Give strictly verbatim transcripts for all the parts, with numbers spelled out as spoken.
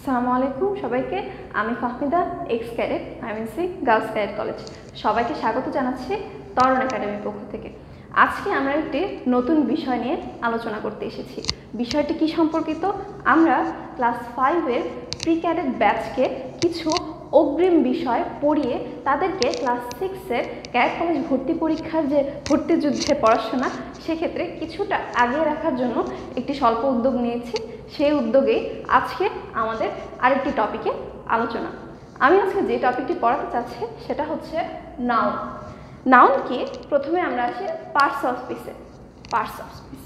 আসসালামু আলাইকুম সবাইকে। আমি Fahmida, ex cadet IMC girls cadet college. সবাইকে স্বাগত জানাচ্ছি তরণ একাডেমির পক্ষ থেকে। আজকে আমরা একটি নতুন বিষয় নিয়ে আলোচনা করতে এসেছি। বিষয়টি কি সম্পর্কিত? আমরা ক্লাস ফাইভের প্রি ক্যাডেট ব্যাচকে কিছু অগ্রিম বিষয় পড়িয়ে তাদেরকে ক্লাস সিক্সের ক্যাডেট কলেজ ভর্তি পরীক্ষার যে ভর্তি যুদ্ধের পড়াশোনা সেক্ষেত্রে কিছুটা আগিয়ে রাখার জন্য একটি স্বল্প উদ্যোগ নিয়েছি। সেই উদ্যোগেই আজকে আমাদের আরেকটি টপিকে আলোচনা। আমি আজকে যে টপিকটি পড়াতে চাচ্ছি সেটা হচ্ছে নাউন। নাউন কি? প্রথমে আমরা আসি পার্টস অফ স্পিচে। Parts of speech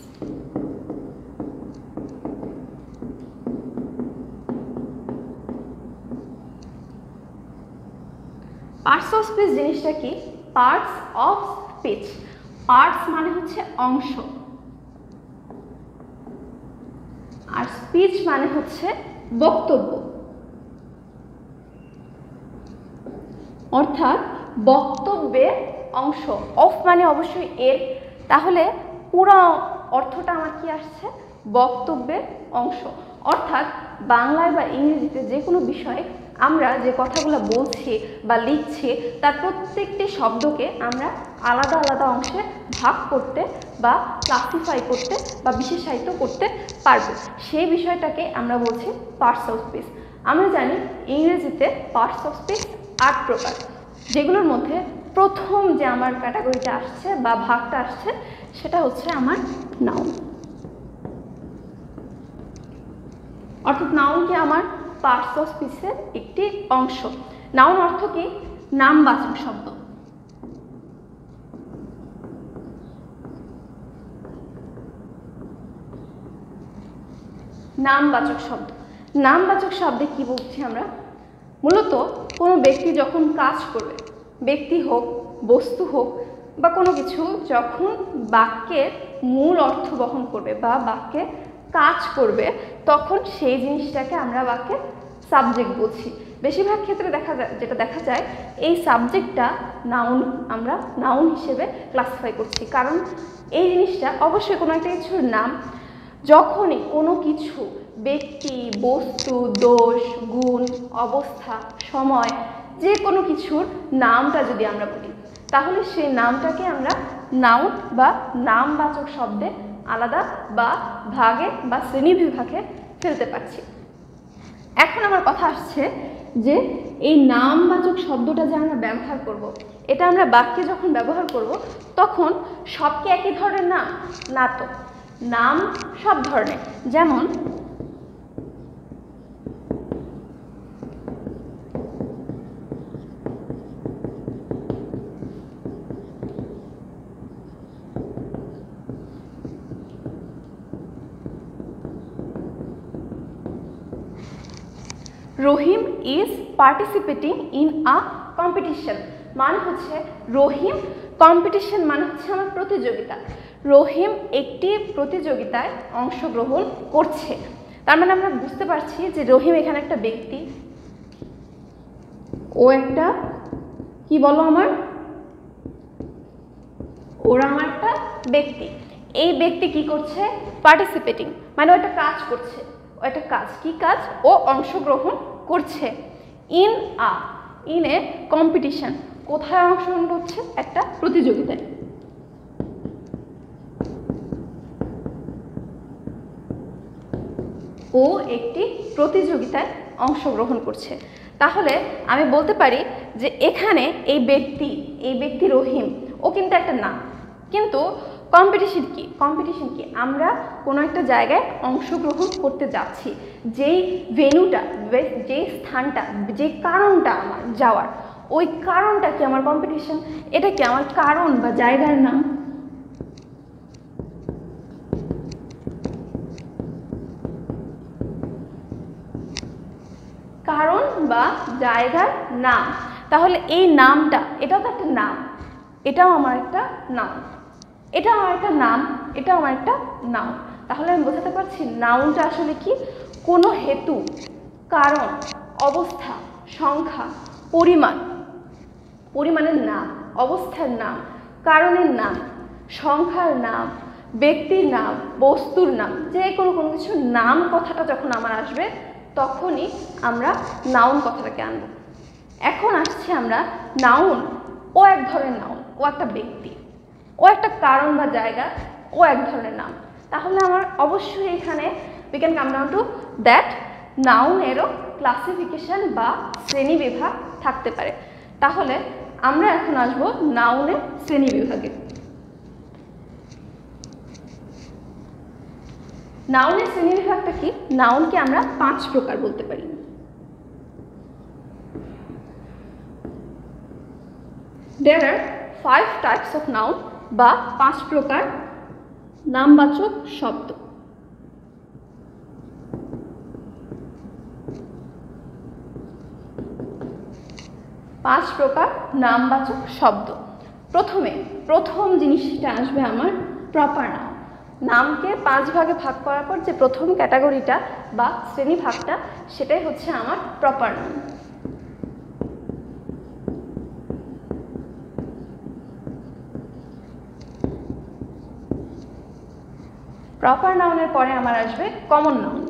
parts of speech জিনিসটা কি? পার্টস অফ স্পিচ, পার্টস মানে হচ্ছে অংশ, আর স্পিচ মানে হচ্ছে বক্তব্য, অর্থাৎ বক্তব্যের অংশ। অফ মানে অবশ্যই এর, তাহলে পুরো অর্থটা আমার কি আসছে? বক্তব্যের অংশ। অর্থাৎ বাংলায় বা ইংরেজিতে যে কোনো বিষয়ে আমরা যে কথাগুলো বলছি বা লিখছি তার প্রত্যেকটি শব্দকে আমরা আলাদা আলাদা অংশে ভাগ করতে বা ক্লাসিফাই করতে বা বিশেষায়িত করতে পারবো। সেই বিষয়টাকে আমরা বলছি পার্টস অফ স্পিচ। আমরা জানি ইংরেজিতে পার্টস অফ স্পিচ আট প্রকার, যেগুলোর মধ্যে প্রথম যে আমার ক্যাটাগরিটা আসছে বা ভাগটা আসছে সেটা হচ্ছে আমার নাউন। অর্থাৎ নাউন কি? আমার পার্টস অফ স্পিচের একটি অংশ। নাউন অর্থ কি? নামবাচক শব্দ। নামবাচক শব্দ। নামবাচক শব্দে কি বলছি আমরা? মূলত কোনো ব্যক্তি যখন কাজ করবে, ব্যক্তি হোক, বস্তু হোক বা কোনো কিছু যখন বাক্যের মূল অর্থ বহন করবে বা বাক্যে কাজ করবে, তখন সেই জিনিসটাকে আমরা বাক্যে সাবজেক্ট বলছি। বেশিরভাগ ক্ষেত্রে দেখা যায়, যেটা দেখা যায় এই সাবজেক্টটা নাউন, আমরা নাউন হিসেবে ক্লাসিফাই করছি। কারণ এই জিনিসটা অবশ্যই কোনো একটা কিছুর নাম। যখনই কোনো কিছু ব্যক্তি, বস্তু, দোষ, গুণ, অবস্থা, সময়, যে কোনো কিছুর নামটা যদি আমরা বলি তাহলে সেই নামটাকে আমরা নাউন বা নামবাচক শব্দে আলাদা বা ভাগে বা শ্রেণী বিভাগে ফেলতে পারছি। এখন আমার কথা আসছে যে এই নামবাচক শব্দটা যে আমরা ব্যবহার করব, এটা আমরা বাক্যে যখন ব্যবহার করব তখন সব কি একই ধরনের নাম? না তো, নাম সব ধরনের। যেমন Rahim is participating in a competition, মানে হচ্ছে রহিম, কম্পিটিশন মানে হচ্ছে আমার প্রতিযোগিতা। রহিম একটি প্রতিযোগিতায় অংশগ্রহণ করছে। তার মানে আমরা বুঝতে পারছি যে রহিম এখানে একটা ব্যক্তি, ও একটা কি বলো আমার, ওরা আমার একটা ব্যক্তি। এই ব্যক্তি কি করছে? পার্টিসিপেটিং মানে ও একটা কাজ করছে। ও একটা কাজ, কি কাজ? ও অংশগ্রহণ করছে। In a, in a competition, কোথায় অংশগ্রহণ করছে? একটা প্রতিযোগিতায়। ও একটি প্রতিযোগিতায় অংশগ্রহণ করছে। তাহলে আমি বলতে পারি যে এখানে এই ব্যক্তি, এই ব্যক্তি রহিম, ও কিন্তু একটা নাম। কিন্তু কম্পিটিশন কি? কম্পিটিশন কি? আমরা কোনো একটা জায়গায় অংশগ্রহণ করতে যাচ্ছি, যেই ভেন্যুটা, যেই স্থানটা, যে কারণটা আমার যাওয়ার, ওই কারণটা কি আমার কম্পিটিশন? এটা কি আমার কারণ বা জায়গার নাম? কারণ বা জায়গার নাম। তাহলে এই নামটা, এটাও তো একটা নাম, এটাও আমার একটা নাম, এটাও আমার একটা নাম, এটাও আমার একটা নাম। তাহলে আমি বোঝাতে পারছি নাউনটা আসলে কি? কোনো হেতু, কারণ, অবস্থা, সংখ্যা, পরিমাণ, পরিমাণের নাম, অবস্থার নাম, কারণের নাম, সংখ্যার নাম, ব্যক্তির নাম, বস্তুর নাম, যে কোনো কোনো কিছুর নাম কথাটা যখন আমার আসবে তখনই আমরা নাউন কথাটাকে আনব। এখন আসছে আমরা নাউন, ও এক ধরনের নাউন, ও একটা ব্যক্তি, ও একটা কারণ বা জায়গা, ও এক ধরনের নাম। তাহলে আমার অবশ্যই এখানে we can come down to that নাউনেরও ক্লাসিফিকেশন বা শ্রেণী বিভাগ থাকতে পারে। তাহলে আমরা এখন আসবো নাউনের শ্রেণী বিভাগে। নাউনের শ্রেণী বিভাগটা কি? নাউনকে আমরা পাঁচ প্রকার বলতে পারি। There are five types of noun বা পাঁচ প্রকার নামবাচক শব্দ। পাঁচ প্রকার নামবাচক শব্দ। প্রথমে প্রথম জিনিসটা আসবে আমার প্রপার নাউন। নামকে পাঁচ ভাগে ভাগ করার পর যে প্রথম ক্যাটাগরিটা বা শ্রেণী ভাগটা, সেটাই হচ্ছে আমার প্রপার নাউন। প্রপার নাউনের পরে আমার আসবে কমন নাউন।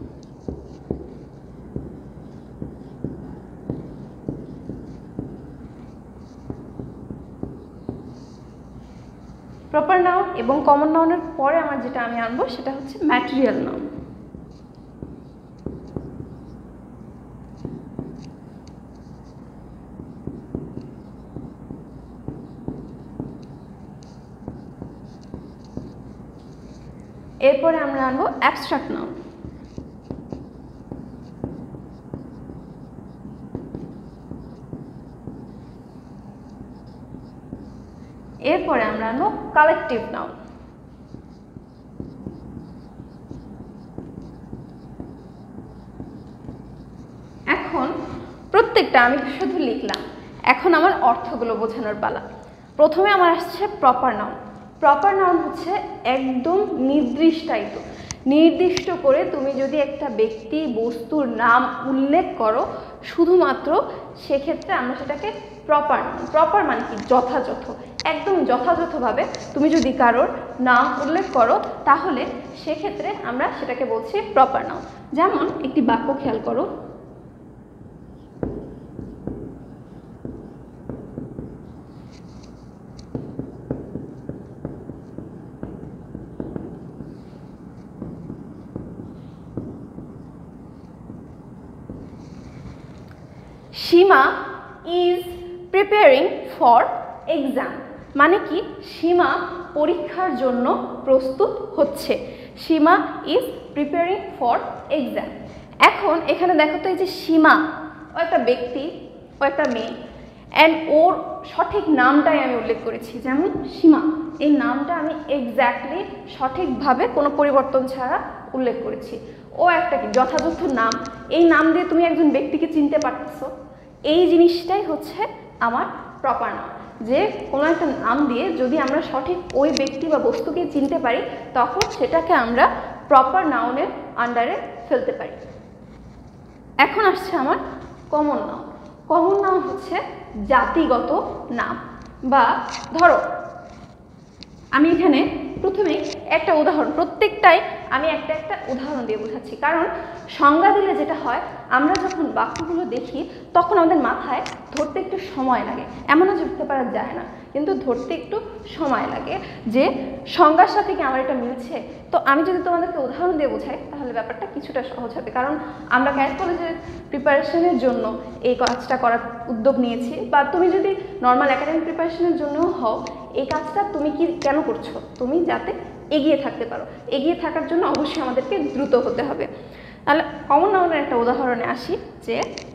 প্রপার নাউন এবং কমন নাউনের পরে আমার যেটা আমি আনবো সেটা হচ্ছে ম্যাটেরিয়াল নাউন। এরপরে আমরা আনবো অ্যাবস্ট্রাক্ট নাউন। এরপরে আমরা আনবো কালেকটিভ নাউন। এখন প্রত্যেকটা আমি শুধু লিখলাম, এখন আমার অর্থগুলো বোঝানোর পালা। প্রথমে আমার আসছে প্রপার নাউন। প্রপার নাউন হচ্ছে একদম নির্দিষ্টায়িত, নির্দিষ্ট করে তুমি যদি একটা ব্যক্তি বস্তুর নাম উল্লেখ করো শুধুমাত্র, সেক্ষেত্রে আমরা সেটাকে প্রপার নাউন। প্রপার মানে কি? যথাযথ, একদম যথাযথভাবে তুমি যদি কারোর নাম উল্লেখ করো তাহলে সেক্ষেত্রে আমরা সেটাকে বলছি প্রপার নাউন। যেমন একটি বাক্য খেয়াল করো, Seema is preparing for exam. মানে কি? সীমা পরীক্ষার জন্য প্রস্তুত হচ্ছে। Seema is preparing for exam. এখন এখানে দেখো তো, এই যে সীমা, ও একটা ব্যক্তি, ও একটা মেয়ে, অ্যান্ড ওর সঠিক নামটাই আমি উল্লেখ করেছি। যেমন সীমা, এই নামটা আমি এক্স্যাক্টলি সঠিকভাবে কোনো পরিবর্তন ছাড়া উল্লেখ করেছি। ও একটা কি? যথাযথ নাম। এই নাম দিয়ে তুমি একজন ব্যক্তিকে চিনতে পারতেছো, এই জিনিসটাই হচ্ছে আমার প্রপার নাউন। যে কোনো একটা নাম দিয়ে যদি আমরা সঠিক ওই ব্যক্তি বা বস্তুকে চিনতে পারি, তখন সেটাকে আমরা প্রপার নাউনের আন্ডারে ফেলতে পারি। এখন আসছে আমার কমন নাউন। কমন নাউন হচ্ছে জাতিগত নাম। বা ধরো আমি এখানে প্রথমেই একটা উদাহরণ, প্রত্যেকটাই আমি একটা একটা উদাহরণ দিয়ে বোঝাচ্ছি, কারণ সংজ্ঞা দিলে যেটা হয়, আমরা যখন বাক্যগুলো দেখি তখন আমাদের মাথায় ধরতে একটু সময় লাগে। এমনও ধরতে পারা যায় না, কিন্তু ধরতে একটু সময় লাগে যে সংজ্ঞার সাথে কি আমার এটা মিলছে। তো আমি যদি তোমাদেরকে উদাহরণ দিয়ে বোঝাই তাহলে ব্যাপারটা কিছুটা সহজ হবে, কারণ আমরা ক্যাট কলেজের প্রিপারেশনের জন্য এই কাজটা করার উদ্যোগ নিয়েছি। বা তুমি যদি নর্মাল একাডেমিক প্রিপারেশনের জন্যও হও, এই কাজটা তুমি কি কেন করছো? তুমি যাতে এগিয়ে থাকতে পারো। এগিয়ে থাকার জন্য অবশ্যই আমাদেরকে দ্রুত হতে হবে। তাহলে কমন নাউনের একটা উদাহরণে আসি, যে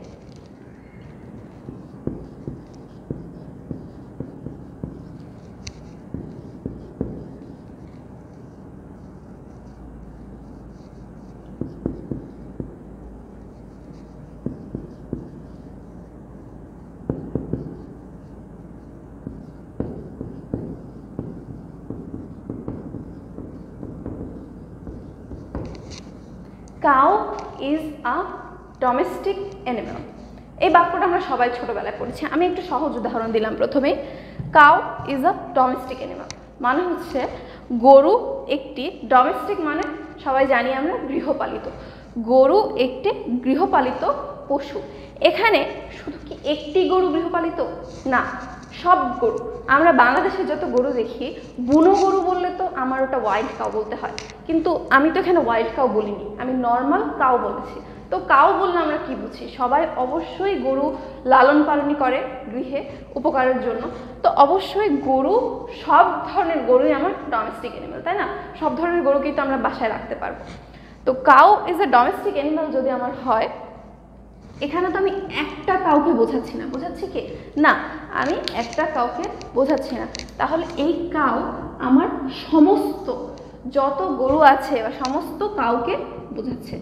cow is a domestic animal. এই বাক্যটা আমরা সবাই ছোটবেলায় পড়েছি। আমি একটু সহজ উদাহরণ দিলাম প্রথমেই। Cow is a domestic animal মানে হচ্ছে গরু একটি, ডোমেস্টিক মানে সবাই জানি আমরা গৃহপালিত। গরু একটি গৃহপালিত পশু। এখানে শুধু কি একটি গরু গৃহপালিত? না, সব গরু। আমরা বাংলাদেশে যত গরু দেখি, বুনো গরু বললে তো আমার ওটা ওয়াইল্ড কাউ বলতে হয়, কিন্তু আমি তো এখানে ওয়াইল্ড কাউ বলিনি, আমি নর্মাল কাউ বলেছি। তো কাউ বললে আমরা কি বুঝি? সবাই অবশ্যই গরু লালন পালনই করে গৃহে উপকারের জন্য। তো অবশ্যই গরু, সব ধরনের গরুই আমার ডোমেস্টিক অ্যানিমাল, তাই না? সব ধরনের গরুকেই তো আমরা বাসায় রাখতে পারবো। তো cow is a domestic animal যদি আমার হয়, এখানে তো আমি একটা কাউকে বোঝাচ্ছি না, বোঝাচ্ছি কি না, আমি একটা কাউকে বোঝাচ্ছি না। তাহলে এই কাউ আমার সমস্ত যত গরু আছে বা সমস্ত কাউকে বোঝাচ্ছে।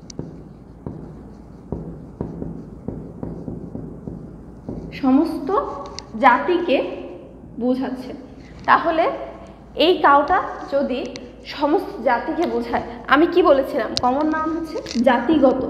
সমস্ত জাতিকে বোঝাচ্ছে। তাহলে এই কাউটা যদি সমস্ত জাতিকে বোঝায়, আমি কি বলেছিলাম? কমন নাম হচ্ছে জাতিগত।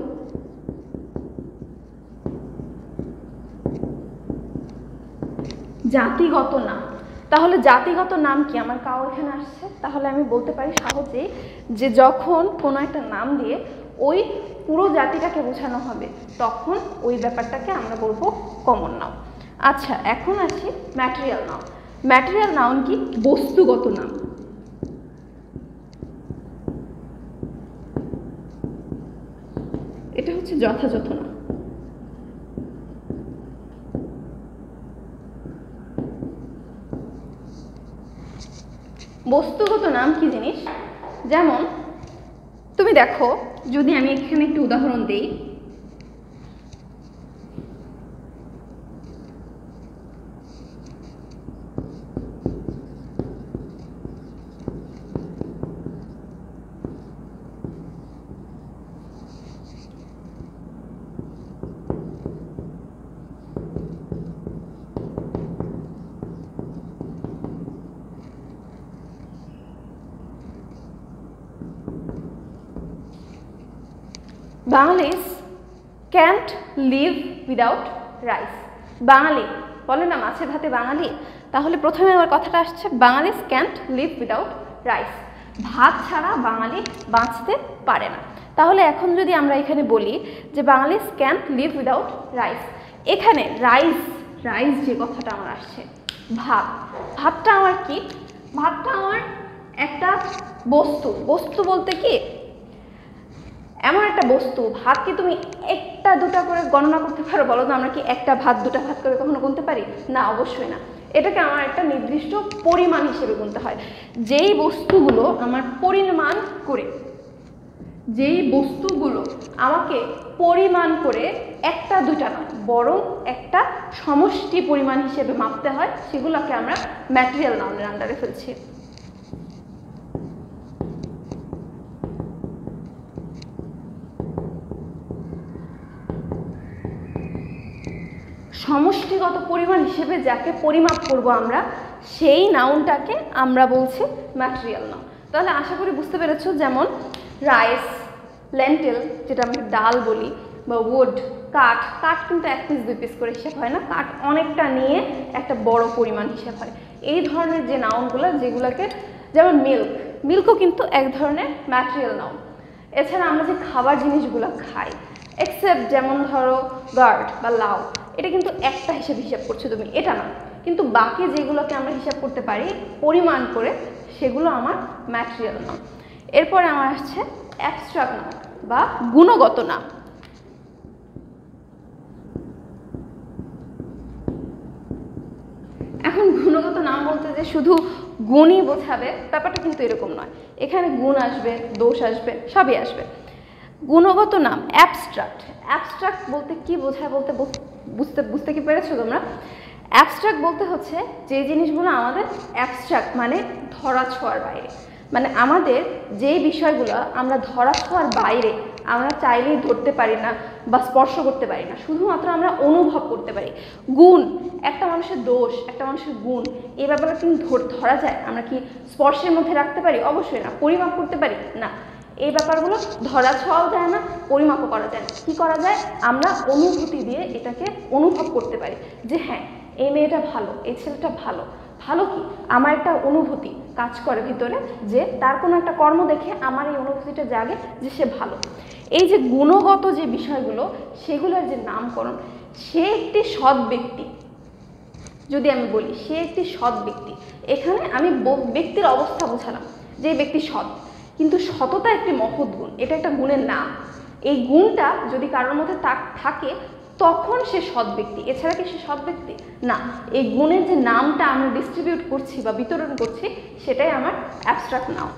জাতিগত নাম। তাহলে জাতিগত নাম কি? আমার কাউ এখানে আসছে, তাহলে আমি বলতে পারি সহজেই যে যখন কোনো একটা নাম দিয়ে ওই পুরো জাতিটাকে বোঝানো হবে, তখন ওই ব্যাপারটাকে আমরা বলবো কমন নাউন। আচ্ছা, এখন আসি ম্যাটেরিয়াল নাউন। ম্যাটেরিয়াল নাউন কি? বস্তুগত নাম। এটা হচ্ছে যথাযথ নাম। বস্তুগত নাম কি জিনিস? যেমন তুমি দেখো, যদি আমি এখানে একটু উদাহরণ দেই, Bengalis can't live without rice. Bengali বলে না মাছে ভাতে বাঙালি, তাহলে প্রথমে আমার কথাটা আসছে Bengalis can't live without rice. ভাত ছাড়া বাঙালি বাঁচতে পারে না। তাহলে এখন যদি আমরা এখানে বলি যে Bengalis can't live without rice, এখানে রাইস রাইস যে কথাটা আমার আসছে, ভাত, ভাতটা আমার কি? ভাতটা আমার একটা বস্তু। বস্তু বলতে কি? এমন একটা বস্তু। ভাত কি তুমি একটা দুটা করে গণনা করতে পারো? বলো তো, আমরা কি একটা ভাত দুটা ভাত করে কখনো গুনতে পারি? না, অবশ্যই না। এটাকে আমার একটা নির্দিষ্ট পরিমাণ হিসেবে গুনতে হয়। যেই বস্তুগুলো আমার পরিমাণ করে, যেই বস্তুগুলো আমাকে পরিমাণ করে একটা দুটা না, বরং একটা সমষ্টি পরিমাণ হিসেবে মাপতে হয়, সেগুলোকে আমরা ম্যাটেরিয়াল নাউনের আন্ডারে ফেলছি। সমষ্টিগত পরিমাণ হিসেবে যাকে পরিমাপ করব আমরা, সেই নাউনটাকে আমরা বলছি ম্যাটেরিয়াল নাউন। তাহলে আশা করি বুঝতে পেরেছো। যেমন রাইস, লেন্টেল যেটা আমরা ডাল বলি, বা উড কাঠ। কাঠ কিন্তু এক পিস দুই পিস করে হিসেব হয় না, কাঠ অনেকটা নিয়ে একটা বড় পরিমাণ হিসেব হয়। এই ধরনের যে নাউনগুলো, যেগুলোকে, যেমন মিল্ক, মিল্কও কিন্তু এক ধরনের ম্যাটেরিয়াল নাউন। এছাড়া আমরা যে খাবার জিনিসগুলো খাই, এক্সেপ্ট যেমন ধরো গার্ড বা লাউ, এটা কিন্তু একটা হিসেব হিসাব করছো তুমি, এটা না। কিন্তু বাকি যেগুলোকে আমরা হিসাব করতে পারি পরিমাণ করে, সেগুলো আমার ম্যাটেরিয়াল নাম। এরপরে আমার আসছে অ্যাবস্ট্রাক্ট নাম বা গুণগত নাম। এখন গুণগত নাম বলতে যে শুধু গুণই বোঝাবে, ব্যাপারটা কিন্তু এরকম নয়। এখানে গুণ আসবে, দোষ আসবে, সবই আসবে। গুণগত নাম অ্যাবস্ট্রাক্ট। অ্যাবস্ট্রাক্ট বলতে কি বোঝায় বলতে বুঝতে বুঝতে কি পেরেছো তোমরা? অ্যাবস্ট্রাক্ট বলতে হচ্ছে যে জিনিসগুলো আমাদের অ্যাবস্ট্রাক্ট মানে ধরা ছোঁয়ার বাইরে, মানে আমাদের যে বিষয়গুলো আমরা ধরা ছোঁয়ার বাইরে, আমরা চাইলেই ধরতে পারি না বা স্পর্শ করতে পারি না, শুধুমাত্র আমরা অনুভব করতে পারি। গুণ, একটা মানুষের দোষ, একটা মানুষের গুণ, এই ব্যাপারটা কিন্তু ধরা যায়? আমরা কি স্পর্শের মধ্যে রাখতে পারি? অবশ্যই না। পরিমাপ করতে পারি না। এই ব্যাপারগুলো ধরা ছোঁয়াও যায় না, পরিমাপও করা যায় না। কী করা যায়? আমরা অনুভূতি দিয়ে এটাকে অনুভব করতে পারি যে হ্যাঁ, এই মেয়েটা ভালো, এই ছেলেটা ভালো। ভালো কি, আমার একটা অনুভূতি কাজ করে ভিতরে যে তার কোনো একটা কর্ম দেখে আমার এই অনুভূতিটা জাগে যে সে ভালো। এই যে গুণগত যে বিষয়গুলো সেগুলোর যে নামকরণ, সে একটি সৎ ব্যক্তি, যদি আমি বলি সে একটি সৎ ব্যক্তি, এখানে আমি ব্যক্তির অবস্থা বোঝালাম যে ব্যক্তি সৎ, কিন্তু সততা একটি মহৎ গুণ, এটা একটা গুণের নাম। এই গুণটা যদি কারোর মধ্যে থাকে তখন সে সৎ ব্যক্তি, এছাড়া কি সে সৎ ব্যক্তি না। এই গুণের যে নামটা আমরা ডিস্ট্রিবিউট করছি বা বিতরণ করছি সেটাই আমার abstract noun.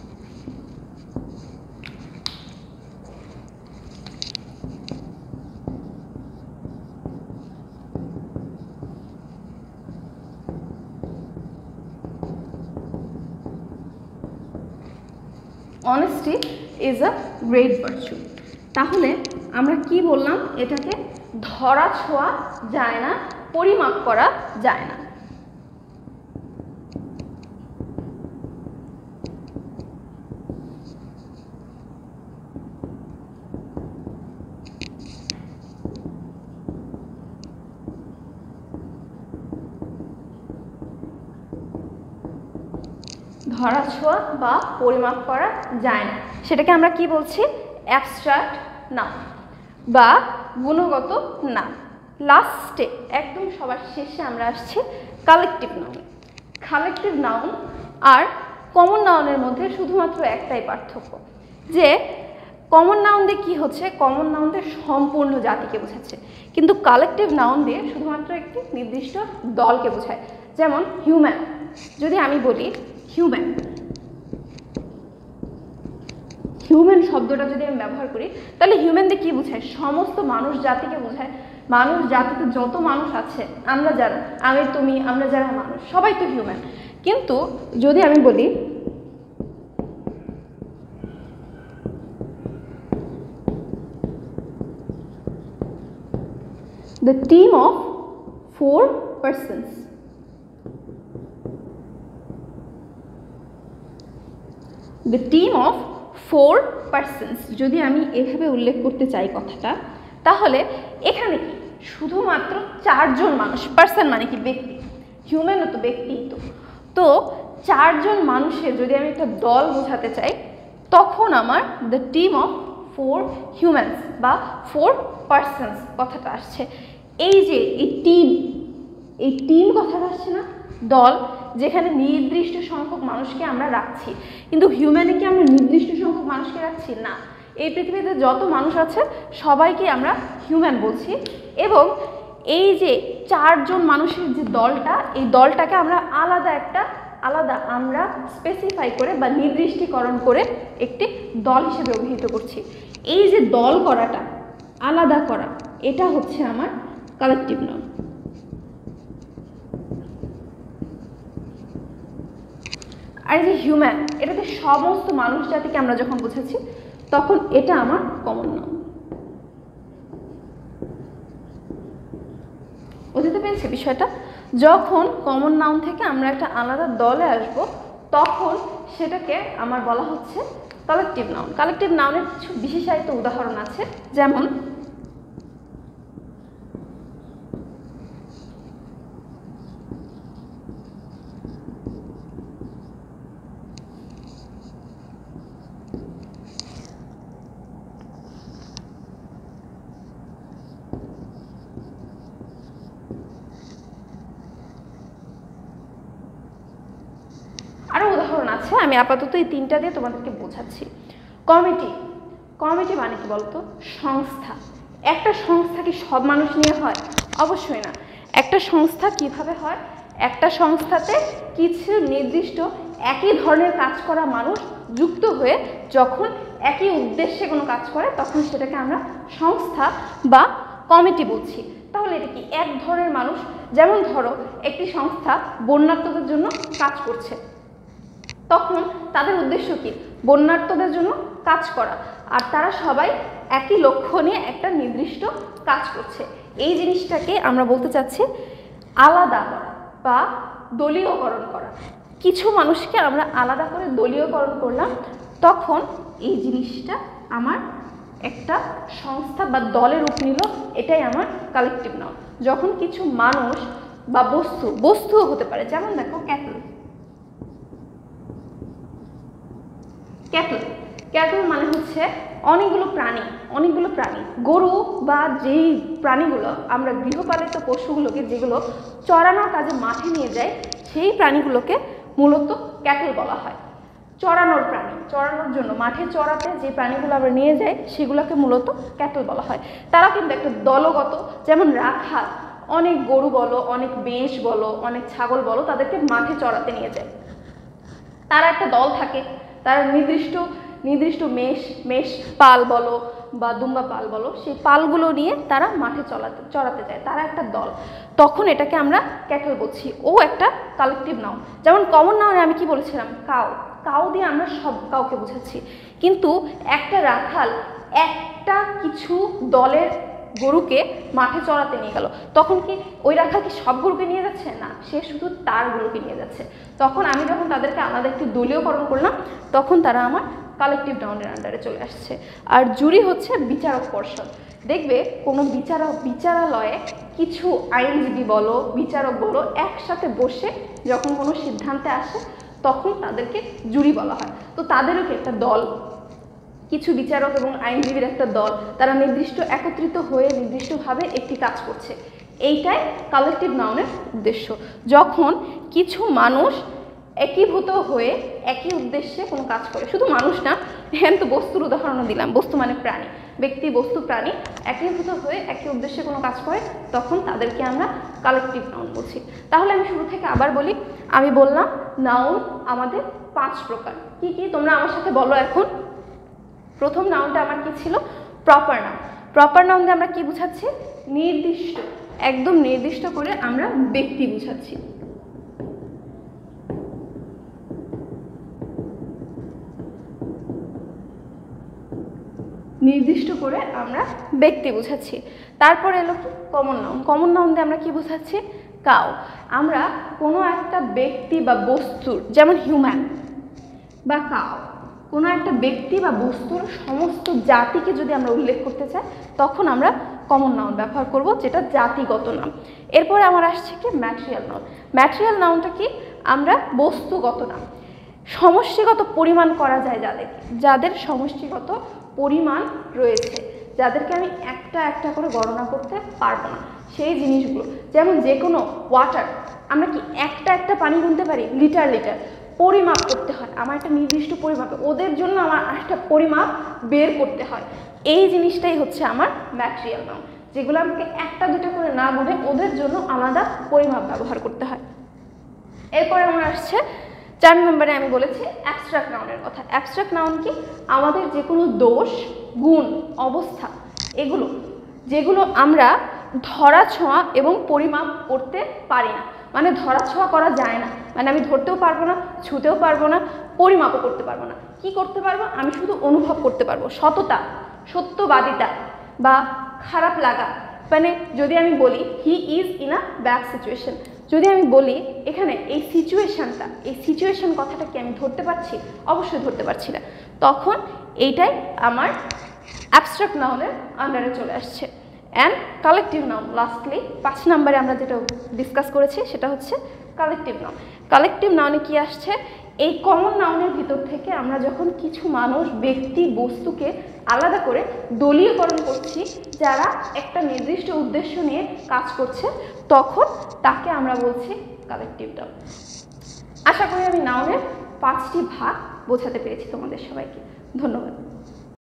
Honesty is a great virtue. তাহলে আমরা কি বললাম, এটাকে ধরা ছোঁয়া যায় না, পরিমাপ করা যায় না। ধরা ছোঁয়া বা পরিমাপ করা যায় না, সেটাকে আমরা কি বলছি, অ্যাবস্ট্রাক্ট নাউন বা গুণগত নাম। লাস্টে একদম সবার শেষে আমরা আসছি কালেকটিভ নাউন। কালেকটিভ নাউন আর কমন নাউনের মধ্যে শুধুমাত্র একটাই পার্থক্য, যে কমন নাউন দিয়ে কী হচ্ছে, কমন নাউন দিয়ে সম্পূর্ণ জাতিকে বোঝাচ্ছে, কিন্তু কালেকটিভ নাউন দিয়ে শুধুমাত্র একটি নির্দিষ্ট দলকে বোঝায়। যেমন হিউম্যান, যদি আমি বলি হিউম্যান, হিউম্যান শব্দটা যদি আমি ব্যবহার করি তাহলে হিউম্যান দিয়ে কী বোঝায়, সমস্ত মানুষ জাতিকে বোঝায়। মানুষ জাতিতে যত মানুষ আছে, আমরা যারা, আমি তুমি, আমরা যারা মানুষ, সবাই তো হিউম্যান। কিন্তু যদি আমি বলি the team of four persons, the team of four persons, যদি আমি এভাবে উল্লেখ করতে চাই কথাটা, তাহলে এখানে কি শুধুমাত্র চারজন মানুষ, পার্সন মানে কি ব্যক্তি, হিউম্যানও তো ব্যক্তি, তো তো চারজন মানুষের যদি আমি একটা দল বোঝাতে চাই তখন আমার the team of four humans বা ফোর পার্সনস কথাটা আসছে। এই যে এই টিম, এই টিম কথাটা আসছে না, দল, যেখানে নির্দিষ্ট সংখ্যক মানুষকে আমরা রাখছি, কিন্তু হিউম্যানে কি আমরা নির্দিষ্ট সংখ্যক মানুষকে রাখছি না, এই পৃথিবীতে যত মানুষ আছে সবাইকে আমরা হিউম্যান বলছি। এবং এই যে চারজন মানুষের যে দলটা, এই দলটাকে আমরা আলাদা একটা আলাদা আমরা স্পেসিফাই করে বা নির্দিষ্টীকরণ করে একটি দল হিসেবে অভিহিত করছি। এই যে দল করাটা, আলাদা করা, এটা হচ্ছে আমার কালেকটিভ নাউন। আর এই যে হিউম্যান, এটাতে সমস্ত মানুষ জাতিকে আমরা যখন বোঝাচ্ছি তখন এটা আমার কমন নাউন। বুঝতে পেরেছি বিষয়টা? যখন কমন নাউন থেকে আমরা একটা আলাদা দলে আসব তখন সেটাকে আমার বলা হচ্ছে কালেকটিভ নাউন। কালেকটিভ নাউনের কিছু বিশেষায়িত উদাহরণ আছে, যেমন আরও উদাহরণ আছে, আমি আপাতত এই তিনটা দিয়ে তোমাদেরকে বোঝাচ্ছি। কমিটি, কমিটি মানে কি বলতো, সংস্থা। একটা সংস্থা কি সব মানুষ নিয়ে হয়? অবশ্যই না। একটা সংস্থা কিভাবে হয়, একটা সংস্থাতে কিছু নির্দিষ্ট একই ধরনের কাজ করা মানুষ যুক্ত হয়ে যখন একই উদ্দেশ্যে কোনো কাজ করে তখন সেটাকে আমরা সংস্থা বা কমিটি বলছি। তাহলে এটা কি এক ধরনের মানুষ, যেমন ধরো একটি সংস্থা বন্যার্তদের জন্য কাজ করছে, তখন তাদের উদ্দেশ্য কি, বন্যার্তদের জন্য কাজ করা, আর তারা সবাই একই লক্ষ্য নিয়ে একটা নির্দিষ্ট কাজ করছে। এই জিনিসটাকে আমরা বলতে চাচ্ছি আলাদা করা বা দলীয়করণ করা। কিছু মানুষকে আমরা আলাদা করে দলীয়করণ করলাম, তখন এই জিনিসটা আমার একটা সংস্থা বা দলের রূপ নিল, এটাই আমার কালেকটিভ নাউন। যখন কিছু মানুষ বা বস্তু, বস্তুও হতে পারে, যেমন দেখো ক্যাটল, ক্যাটল ক্যাটল মানে হচ্ছে অনেকগুলো প্রাণী, অনেকগুলো প্রাণী গরু বা যেই প্রাণীগুলো আমরা গৃহপালিত পশুগুলোকে যেগুলো চড়ানোর কাজে মাঠে নিয়ে যায় সেই প্রাণীগুলোকে মূলত ক্যাটল বলা হয়। চড়ানোর প্রাণী, চড়ানোর জন্য মাঠে চড়াতে যে প্রাণীগুলো আমরা নিয়ে যাই সেগুলোকে মূলত ক্যাটল বলা হয়। তারা কিন্তু একটা দলগত, যেমন রাখাল অনেক গরু বলো, অনেক মেষ বলো, অনেক ছাগল বলো, তাদেরকে মাঠে চড়াতে নিয়ে যায়, তারা একটা দল থাকে, তারা নির্দিষ্ট নির্দিষ্ট মেষ মেষ পাল বলো বা দুম্বা পাল বলো, সেই পালগুলো নিয়ে তারা মাঠে চলাতে চড়াতে যায়, তারা একটা দল, তখন এটাকে আমরা ক্যাটল বলছি। ও একটা কালেকটিভ নাউন। যেমন কমন নাউনে আমি কি বলেছিলাম, কাউ, কাউ দিয়ে আমরা সব কাউকে বোঝাচ্ছি, কিন্তু একটা রাখাল একটা কিছু দলের গরুকে মাঠে চড়াতে নিয়ে গেল, তখন কি ওই রাখাল কি সব গরুকে নিয়ে যাচ্ছে? না, সে শুধু তার গরুকে নিয়ে যাচ্ছে। তখন আমি যখন তাদেরকে আলাদা একটি দলীয়করণ করলাম তখন তারা আমার কালেকটিভ নাউনের আন্ডারে চলে আসছে। আর জুরি হচ্ছে বিচারক পর্ষদ। দেখবে কোনো বিচারক বিচারালয়ে কিছু আইনজীবী বলো, বিচারক বলো, একসাথে বসে যখন কোনো সিদ্ধান্তে আসে তখন তাদেরকে জুরি বলা হয়। তো তাদেরও কি একটা দল, কিছু বিচারক এবং আইনজীবীর একটা দল, তারা নির্দিষ্ট একত্রিত হয়ে নির্দিষ্টভাবে একটি কাজ করছে, এইটাই কালেকটিভ নাউনের উদ্দেশ্য। যখন কিছু মানুষ একীভূত হয়ে একই উদ্দেশ্যে কোনো কাজ করে, শুধু মানুষ না, হ্যাঁ তো বস্তুর উদাহরণ দিলাম, বস্তু মানে প্রাণী, ব্যক্তি বস্তু প্রাণী একীভূত হয়ে একই উদ্দেশ্যে কোনো কাজ করে, তখন তাদেরকে আমরা কালেকটিভ নাউন বলছি। তাহলে আমি শুরু থেকে আবার বলি, আমি বললাম নাউন আমাদের পাঁচ প্রকার। কি কি তোমরা আমার সাথে বলো এখন। প্রথম নাউনটা আমার কি ছিল, প্রপার নাউন। প্রপার নাউন দিয়ে আমরা কি বুঝাচ্ছি, নির্দিষ্ট, একদম নির্দিষ্ট করে আমরা ব্যক্তি বুঝাচ্ছি। নির্দিষ্ট করে আমরা ব্যক্তি বুঝাচ্ছি। তারপর এলো কি কমন নাউন। কমন নাউন দিয়ে আমরা কি বুঝাচ্ছি, কাউ। আমরা কোনো একটা ব্যক্তি বা বস্তুর, যেমন হিউম্যান বা কাউ, কোনো একটা ব্যক্তি বা বস্তুর সমস্ত জাতিকে যদি আমরা উল্লেখ করতে চাই তখন আমরা কমন নাউন ব্যবহার করব, যেটা জাতিগত নাম। এরপরে আমার আসছে কি ম্যাটেরিয়াল নাউন। ম্যাটেরিয়াল নাউনটা কি, আমরা বস্তুগত নাম, সমষ্টিগত পরিমাণ করা যায় যাদেরকে, যাদের সমষ্টিগত পরিমাণ রয়েছে, যাদেরকে আমি একটা একটা করে গণনা করতে পারবো না, সেই জিনিসগুলো। যেমন যে কোনো ওয়াটার, আমরা কি একটা একটা পানি গুনতে পারি, লিটার লিটার, পরিমাপ করতে হয়, আমার একটা নির্দিষ্ট পরিমাপে, ওদের জন্য আমার একটা পরিমাপ বের করতে হয়। এই জিনিসটাই হচ্ছে আমার ম্যাটেরিয়াল নাউন, যেগুলো আমাকে একটা দুটো করে না গুনে ওদের জন্য আলাদা পরিমাপ ব্যবহার করতে হয়। এরপরে আমার আসছে চার নম্বরে, আমি বলেছি অ্যাবস্ট্রাক্ট নাউনের কথা। অ্যাবস্ট্রাক্ট নাউন কি, আমাদের যে কোনো দোষ, গুণ, অবস্থা, এগুলো যেগুলো আমরা ধরা ছোঁয়া এবং পরিমাপ করতে পারি না, মানে ধরা ছোঁয়া করা যায় না, মানে আমি ধরতেও পারবো না, ছুঁতেও পারবো না, পরিমাপও করতে পারবো না। কি করতে পারবো, আমি শুধু অনুভব করতে পারবো, সততা, সত্যবাদিতা বা খারাপ লাগা। মানে যদি আমি বলি he is in a bad situation, যদি আমি বলি এখানে এই সিচুয়েশানটা, এই সিচুয়েশান কথাটা কি আমি ধরতে পারছি, অবশ্যই ধরতে পারছি না, তখন এইটাই আমার অ্যাবস্ট্রাক্ট নাউনের আন্ডারে চলে আসছে। অ্যান্ড কালেকটিভ নাউন, লাস্টলি পাঁচ নম্বরে আমরা যেটা ডিসকাস করেছি সেটা হচ্ছে কালেকটিভ নাউন। কালেকটিভ নাউনে কি আসছে, এই কমন নাউনের ভিতর থেকে আমরা যখন কিছু মানুষ, ব্যক্তি, বস্তুকে আলাদা করে দলীয়করণ করছি, যারা একটা নির্দিষ্ট উদ্দেশ্য নিয়ে কাজ করছে, তখন তাকে আমরা বলছি কালেকটিভ নাউন। আশা করি আমি নাউনের পাঁচটি ভাগ বোঝাতে পেরেছি তোমাদের সবাইকে। ধন্যবাদ।